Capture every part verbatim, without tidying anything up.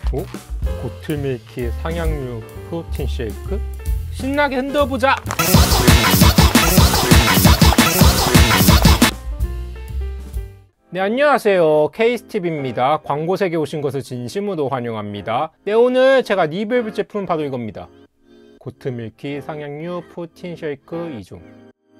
오? 고트밀키 상향류 프로틴 쉐이크? 신나게 흔들어보자! 네, 안녕하세요. 케이스티비입니다. 광고색에 오신 것을 진심으로 환영합니다. 네, 오늘 제가 리뷰해볼 제품은 바로 이겁니다. 고트밀키 상향류 프로틴 쉐이크 이 종.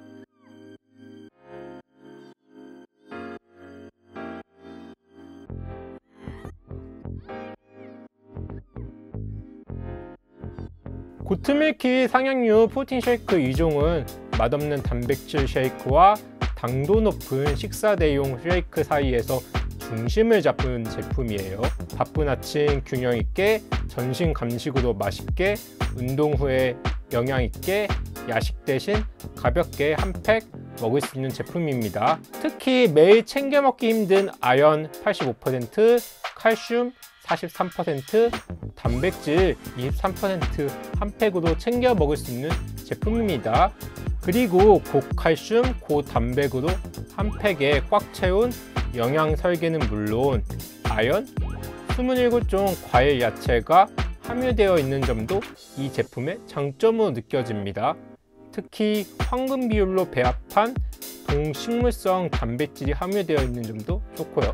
고트밀키 상향류 프로틴 쉐이크 이 종은 맛없는 단백질 쉐이크와 당도 높은 식사 대용 쉐이크 사이에서 중심을 잡은 제품이에요. 바쁜 아침 균형 있게, 전신 간식으로 맛있게, 운동 후에 영양 있게, 야식 대신 가볍게 한 팩 먹을 수 있는 제품입니다. 특히 매일 챙겨 먹기 힘든 아연 팔십오 퍼센트, 칼슘 사십삼 퍼센트, 단백질 이십삼 퍼센트 한 팩으로 챙겨 먹을 수 있는 제품입니다. 그리고 고칼슘, 고단백으로 한 팩에 꽉 채운 영양 설계는 물론 아연, 이십칠 종 과일 야채가 함유되어 있는 점도 이 제품의 장점으로 느껴집니다. 특히 황금 비율로 배합한 동식물성 단백질이 함유되어 있는 점도 좋고요.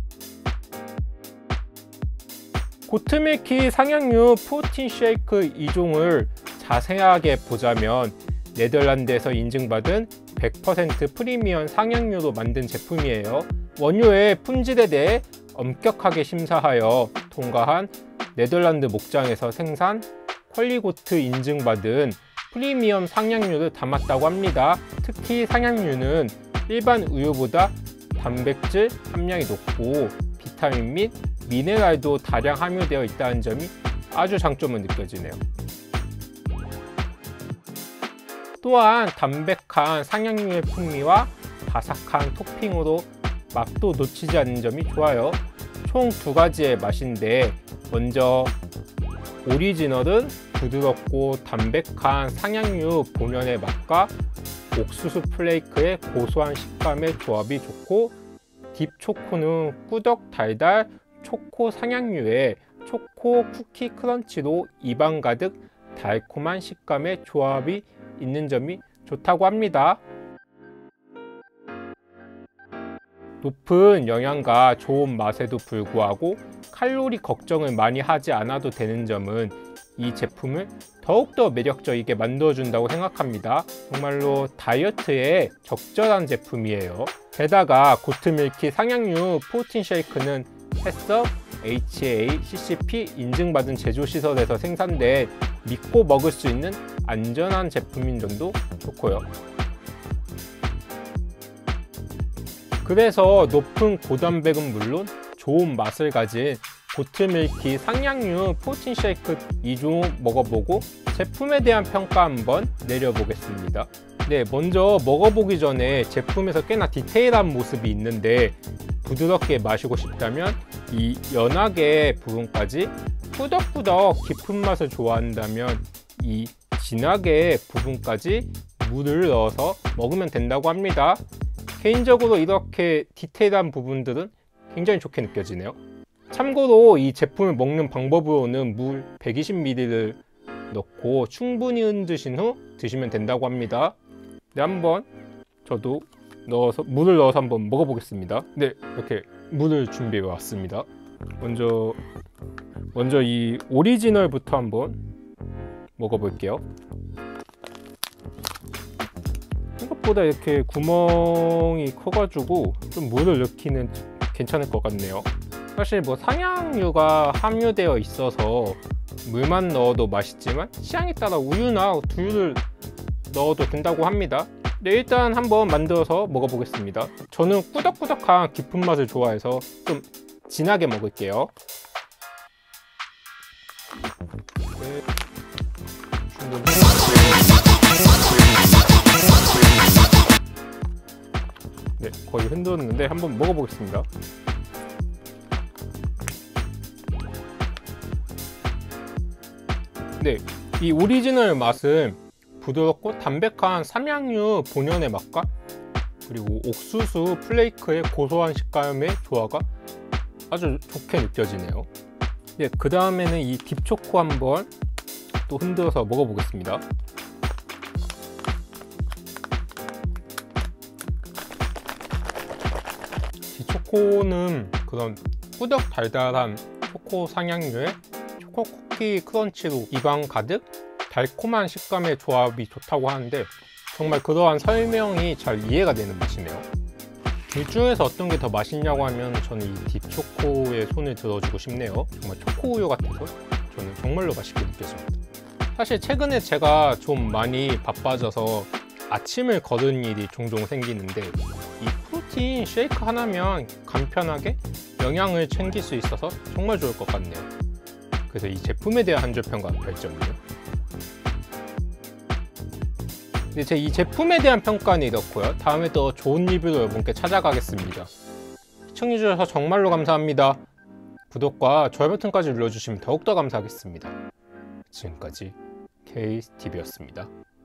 고트밀키 상향류 프로틴 쉐이크 이 종을 자세하게 보자면 네덜란드에서 인증받은 백 퍼센트 프리미엄 상향류로 만든 제품이에요. 원료의 품질에 대해 엄격하게 심사하여 통과한 네덜란드 목장에서 생산 퀄리고트 인증받은 프리미엄 상향류를 담았다고 합니다. 특히 상향류는 일반 우유보다 단백질 함량이 높고 비타민 및 미네랄도 다량 함유되어 있다는 점이 아주 장점으로 느껴지네요. 또한 담백한 상향류의 풍미와 바삭한 토핑으로 맛도 놓치지 않는 점이 좋아요. 총 두 가지의 맛인데, 먼저 오리지널은 부드럽고 담백한 상향류 본연의 맛과 옥수수 플레이크의 고소한 식감의 조합이 좋고, 딥초코는 꾸덕 달달 초코 상향류의 초코 쿠키 크런치로 입안 가득 달콤한 식감의 조합이 있는 점이 좋다고 합니다. 높은 영양과 좋은 맛에도 불구하고 칼로리 걱정을 많이 하지 않아도 되는 점은 이 제품을 더욱더 매력적이게 만들어준다고 생각합니다. 정말로 다이어트에 적절한 제품이에요. 게다가 고트밀키 상향류 프로틴 쉐이크는 햇섭, 에이치 에이 씨 씨 피 인증받은 제조시설에서 생산돼 믿고 먹을 수 있는 안전한 제품인 점도 좋고요. 그래서 높은 고단백은 물론 좋은 맛을 가진 고트밀키 상향류 프로틴 쉐이크 이 종 먹어보고 제품에 대한 평가 한번 내려보겠습니다. 네, 먼저 먹어보기 전에 제품에서 꽤나 디테일한 모습이 있는데, 부드럽게 마시고 싶다면 이 연하게 부분까지, 꾸덕꾸덕 깊은 맛을 좋아한다면 이 진하게 부분까지 물을 넣어서 먹으면 된다고 합니다. 개인적으로 이렇게 디테일한 부분들은 굉장히 좋게 느껴지네요. 참고로 이 제품을 먹는 방법으로는 물 백이십 밀리리터를 넣고 충분히 흔드신 후 드시면 된다고 합니다. 네, 한번 저도 넣어서 물을 넣어서 한번 먹어보겠습니다. 네, 이렇게 물을 준비해 왔습니다. 먼저 먼저 이 오리지널부터 한번 먹어볼게요. 생각보다 이렇게 구멍이 커가지고 좀 물을 넣기는 괜찮을 것 같네요. 사실 뭐 상향류가 함유되어 있어서 물만 넣어도 맛있지만 취향에 따라 우유나 두유를 넣어도 된다고 합니다. 네, 일단 한번 만들어서 먹어보겠습니다. 저는 꾸덕꾸덕한 깊은 맛을 좋아해서 좀 진하게 먹을게요. 네, 네, 거의 흔들었는데 한번 먹어보겠습니다. 네, 이 오리지널 맛은 부드럽고 담백한 삼양류 본연의 맛과 그리고 옥수수 플레이크의 고소한 식감의 조화가 아주 좋게 느껴지네요. 네, 그 다음에는 이 딥초코 한번 또 흔들어서 먹어보겠습니다. 딥초코는 그런 꾸덕 달달한 초코 상향류에 초코 쿠키 크런치로 입안 가득 달콤한 식감의 조합이 좋다고 하는데 정말 그러한 설명이 잘 이해가 되는 맛이네요. 둘 중에서 어떤 게 더 맛있냐고 하면 저는 이 딥초코에 손을 들어주고 싶네요. 정말 초코우유 같아서 저는 정말로 맛있게 느껴집니다. 사실 최근에 제가 좀 많이 바빠져서 아침을 거르는 일이 종종 생기는데 이 프로틴 쉐이크 하나면 간편하게 영양을 챙길 수 있어서 정말 좋을 것 같네요. 그래서 이 제품에 대한 한 줄 평가 별 점이에요. 근데 제 이 제품에 대한 평가는 이렇고요. 다음에 더 좋은 리뷰로 여러분께 찾아가겠습니다. 시청해주셔서 정말로 감사합니다. 구독과 좋아요 버튼까지 눌러주시면 더욱더 감사하겠습니다. 지금까지 케이티비였습니다.